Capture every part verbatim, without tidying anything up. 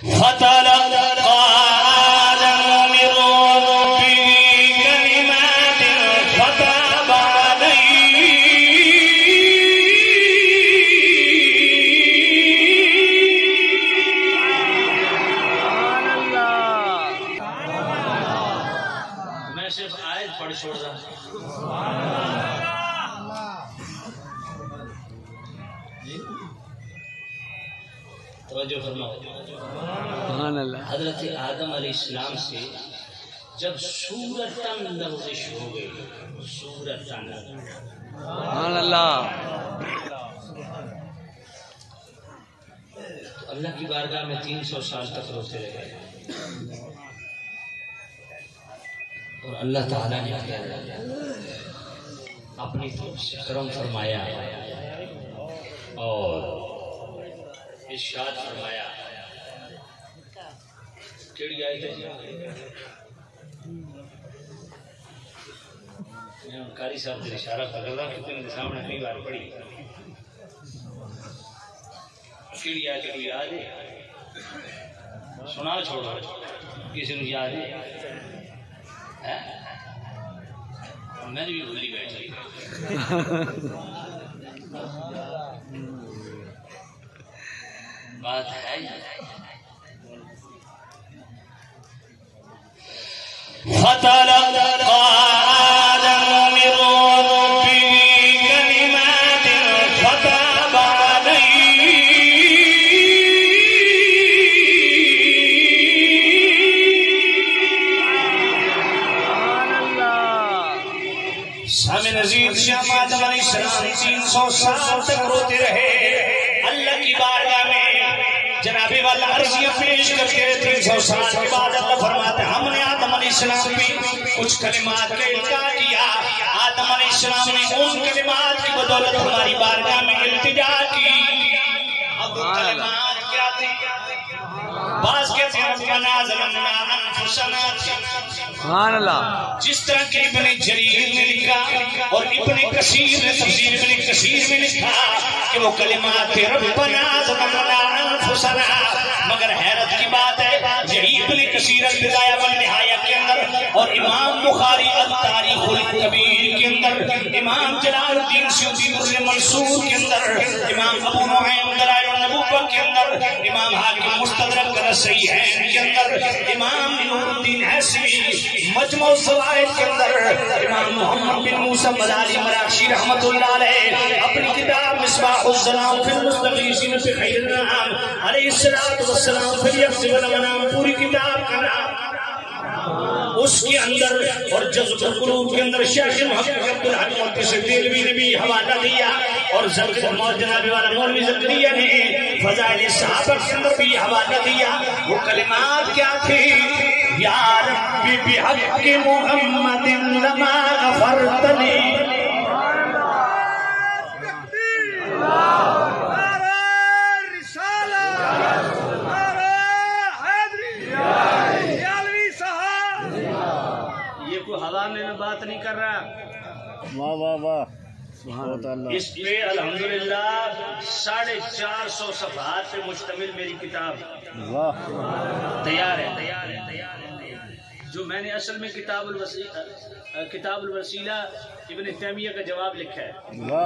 فتلقى آدم من ربه كلمات فتاب عليه میں صرف آیت پڑھ چھوڑ رہا ہوں. توجہ فرماؤ. سبحان اللہ. حضرت آدم علیہ السلام سے جب صورتاً لغزش ہو گئی، صورتاً، سبحان اللہ، تو اللہ کی بارگاہ میں تین سو سال تک روتے رہے اور اللہ تعالیٰ نے اپنی طرف سے کرم فرمایا اور ارشاد فرمایا. کیڑی آئی ہے میں قاری صاحب سے اشارہ کر رہا کہ تم نے سامنے کئی بار پڑھی. کیڑی آئی کوئی یاد ہے؟ سنا چھوڑو کسی نے یاد ہے؟ میں نے بھی بھولی بیٹھی. بات ہے فتلقى آدم من ربه كلمات فتاب عليه سامع نزید شام آدم علیہ السلام تین سو سال تک روتے رہے اللہ کی بارگاہ میں. جناب والا عرضیہ پیش کر کے تین سو سال کے بعد اللہ فرماتے ہم نے آدم علیہ السلام بھی کچھ کلمات کا القاء کیا. آدم علیہ السلام نے ان کلمات کی بدولت ہماری بارگاہ میں التجا کی. اب کلمات کیا تھی؟ بعض کہتے ہیں ربنا ظلمنا انفسنا، سبحان اللہ، جس طرح کہ ابن جریر نے لکھا اور ابن کثیر نے تفسیر ابن کثیر میں لکھا کہ وہ کلمات تھے ربنا ظلمنا انفسنا. مگر حیرت کی بات ہے یہی ابن کثیر البدایہ والنہایہ کے اندر اور امام بخاری التاریخ الکبیر کے اندر، امام جلال الدین سیوطی در منصور کے اندر، امام ابو نعیم دلائل النبوہ کے اندر، امام حاکم مستدرک صحیحین کے اندر، امام نور الدین حیثمی مجموع الزوائد کے اندر، امام محمد بن موسیٰ مداری مراکشی رحمت اللہ علیہ اپنی کتاب مصباح الظلام فی المستغیثین فی خیر الانام علیہ السلام فی یقظ والمنام پوری کتاب کا نام اس کے اندر اور جذب القلوب کے اندر شیخ محمد عبدالحق محدث دہلوی نے بھی حوالہ دیا اور جناب والا مولوی زکریا نے فضائل صحابہ کے اندر بھی حوالہ دیا. وہ کلمات کیا تھی؟ یا ربی بحق محمد لما غفرت لی، ہوا میں میں بات نہیں کر رہا. واہ واہ واہ، اس پہ الحمدللہ ساڑھے چار سو صفحات پہ مشتمل میری کتاب تیار ہے تیار ہے تیار ہے جو میں نے اصل میں کتاب الوسیلہ کتاب الوسیلہ ابن تیمیہ کا جواب لکھا ہے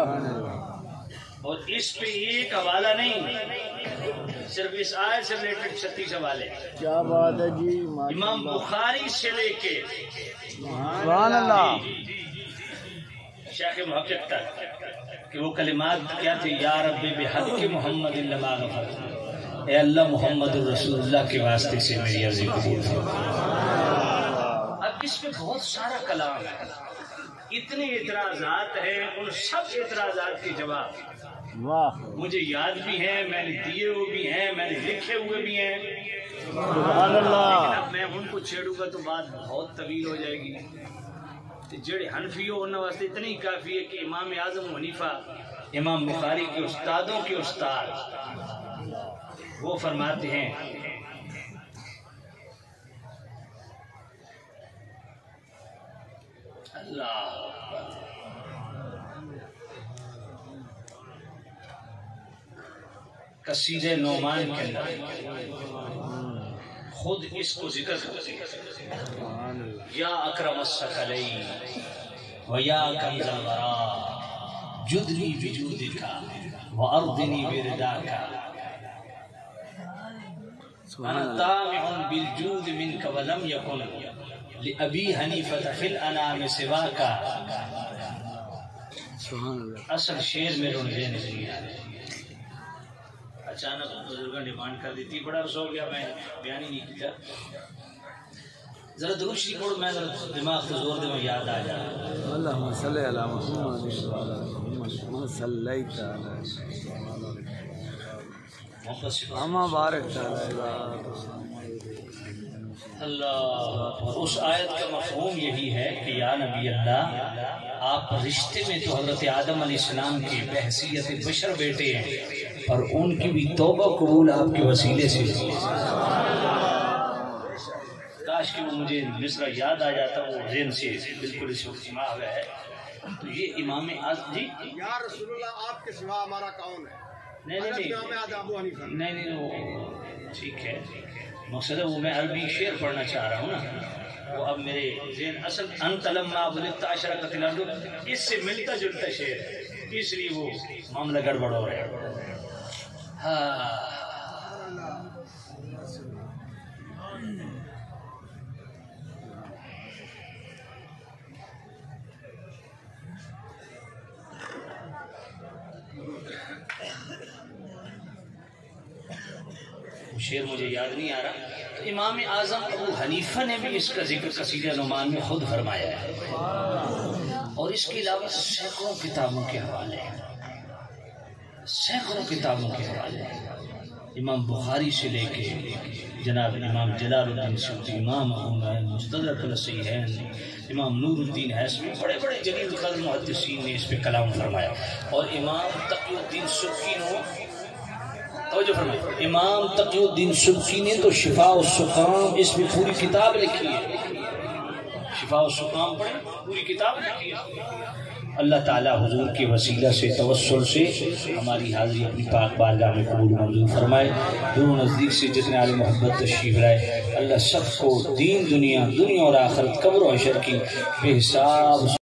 اور اس پہ ایک حوالہ نہیں، صرف اس آیت سے ریلیٹڈ چھتیس حوالے. کیا بات ہے جی. امام بخاری سے لے کے سبحان اللہ شیخ محقق تک کہ وہ کلمات کیا تھے؟ یا رب بحق محمد لما غفرت، اے اللہ محمد الرسول اللہ کے واسطے سے میری عرض قبول فرما. اب اس پہ بہت سارا کلام ہے، اتنے اعتراضات ہیں، ان سب اعتراضات کے جواب مجھے یاد بھی ہیں، میں نے دیے ہوئے بھی ہیں، میں نے لکھے ہوئے بھی ہیں. سبحان اللہ. اب میں ان کو چھیڑوں گا تو بات بہت طویل ہو جائے گی. جڑے حنفی ہو انہوں واسطے اتنی کافی ہے کہ امام اعظم حنیفہ امام بخاری کے استادوں کے استاد وہ فرماتے ہیں اللہ قصیدہ نعمان کے اندر خود اس کو ذکر کرتے ہیں یا اکرم الثقلین و یا کنز الورا جدنی بجودک و ارضنی برداک انا طامع بالجود منک ولم یکن لأبی حنیفۃ فی الانام سواک. اصل شیر میں رونے نہیں آ رہے. اچانک بزرگاں ڈیمانڈ کر دیتی بڑا افسوس ہو گیا میں بیان ہی نہیں کیا. ذرا درود شریف پڑھو میں ذرا دماغ کو زور دے میں یاد آ جائے. اللهم صل علی محمد وعلى محمد صلیت علی اما بارک علی اللہ. اور اس آیت کا مفہوم یہی ہے کہ یا نبی اللہ آپ رشتے میں تو حضرت آدم علیہ السلام کی بحیثیت بشر بیٹے ہیں اور ان کی بھی توبہ قبول آپ کے وسیلے سے. کاش کہ وہ مجھے مصرع یاد آ جاتا وہ ذہن سے بالکل اس وقت جمع ہوا ہے. تو یہ امام اعظم جی یا رسول اللہ آپ کے سوا ہمارا کون ہے؟ نہیں نہیں نہیں نہیں وہ ٹھیک ہے مقصد ہے وہ میں عربی شعر پڑھنا چاہ رہا ہوں نا. وہ اب میرے ذہن اصل انت لما ولدت اشرقت الارض اس سے ملتا جلتا شعر ہے اس لیے وہ معاملہ گڑبڑ ہو رہا ہے. ہاں شعر مجھے یاد نہیں آ رہا. تو امام اعظم ابو حنیفہ نے بھی اس کا ذکر قصیدہ نعمان میں خود فرمایا ہے اور اس کے علاوہ سینکڑوں کتابوں کے حوالے ہیں سینکڑوں کتابوں کے حوالے ہیں. امام بخاری سے لے کے جناب امام جلال الدین سیوطی امام ابو نعیم مستدرک الصحیحین امام نور الدین حیثمی بڑے بڑے جلیل القدر محدثین نے اس پہ کلام فرمایا. اور امام تقی الدین سبکی نے توجہ فرمائے امام تقی الدین سبکی نے تو شفاء السقام اس میں پوری کتاب لکھی ہے. شفاء السقام پڑھیں پوری کتاب لکھی ہے. اللہ تعالی حضور کے وسیلہ سے توسل سے ہماری حاضری اپنی پاک بارگاہ میں قبول منظور فرمائے. دور نزدیک سے جتنے عالم محبت تشریف لائے اللہ سب کو دین دنیا دنیا اور آخرت قبر و حشر کی بے حساب